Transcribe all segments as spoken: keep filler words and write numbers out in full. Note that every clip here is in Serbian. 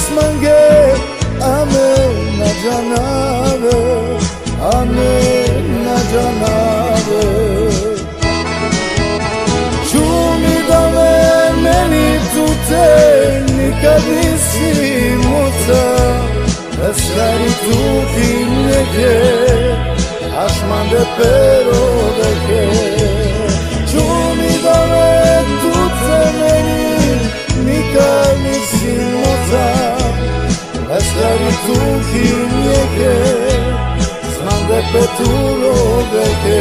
mange ame na janave, ame na janave. Čumi da me meni tute nikad nisi muca, Eskari tuki neke, ašmande pero deke. Čumi da me tute meni nikad nisi muca, Eskari tuki neke, smande peturo deke.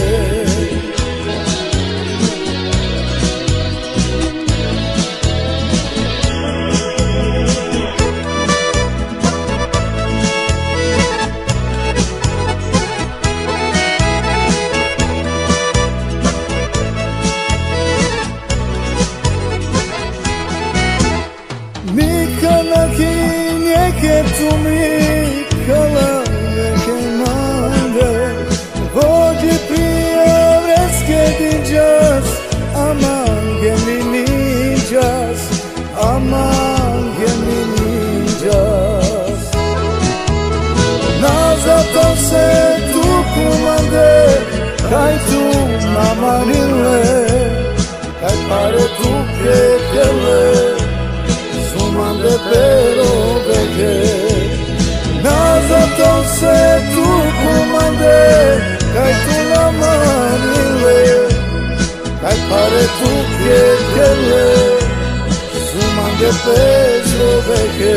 Nikanaki neke tumi kala neke mande, Vođi prije vreske diđas, aman gemi niđas, aman gemi niđas. Nazato se tu kumande, kaj tu namarile, kaj pare tu krekele, Mande pero veke. Nazato se tu kumande, kaj tu namanile, kaj pare tu kekele, sumande pero veke.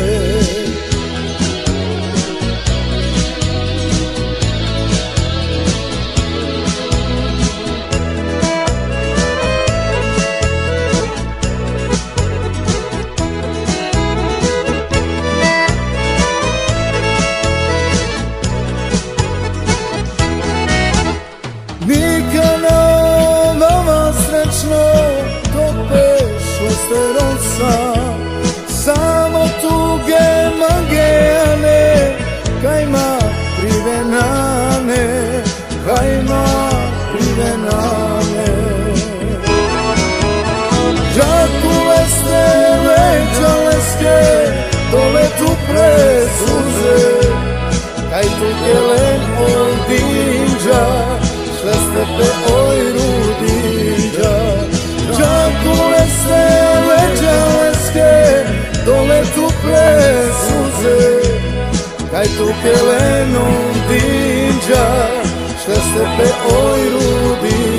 Nikada vama srećno dok pešle ste rosa, samo tuge magejane, kajma privenane, kajma privenane. Žakule ste leđaleske, dole tu presuze, kaj tuge lepo dinđa, Šlestepe oj rudiđa. Žakule se leđaleske, dole tu presuze, kaj tu kelenom dinđa, Šlestepe oj rudiđa.